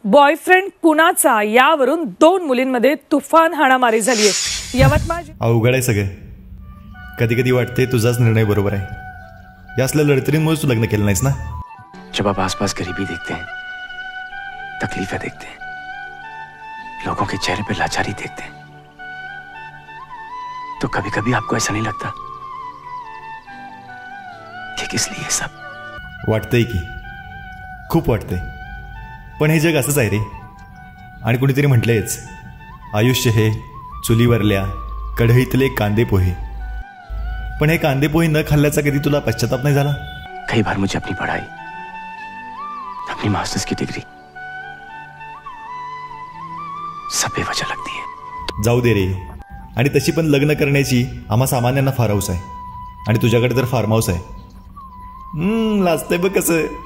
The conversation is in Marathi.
बॉयफ्रेंड कुणाचा यावरून 2 मुलींमध्ये तुफान हाणामारी झालीये. यवतमाळ अवघड आहे सगळे. कधी कधी वाटते तुझाच निर्णय बरोबर आहे. या असल्या लढतरींमुळे तू लग्न केलं नाहीस ना. जब आप आसपास गरीबी देखते हैं, तकलीफें देखते हैं, लोगों के चेहरे पे लाचारी देखते हैं, तो कभी कभी आपको ऐसा नहीं लगता कि किस लिए सब. वाटतंय की खूप वाटतंय. पण हे जग असंच आहे रे. आणि कुणीतरी म्हटलंयच, आयुष्य हे चुलीवरल्या कढईतले कांदे पोहे. पण हे कांदे पोहे न खाल्ल्याचा कधी तुला पश्चाताप नाही झाला? कई बार मुझे अपनी पढ़ाई, अपनी मास्टर्स की डिग्री सब बेवजह लगती है. जाऊ दे रे. आणि तशी पण लग्न करण्याची आम्हा सामान्यांना फार हौस आहे. आणि तुझ्याकडे तर फार्म हाऊस आहे. लाजतंय बघ कसं.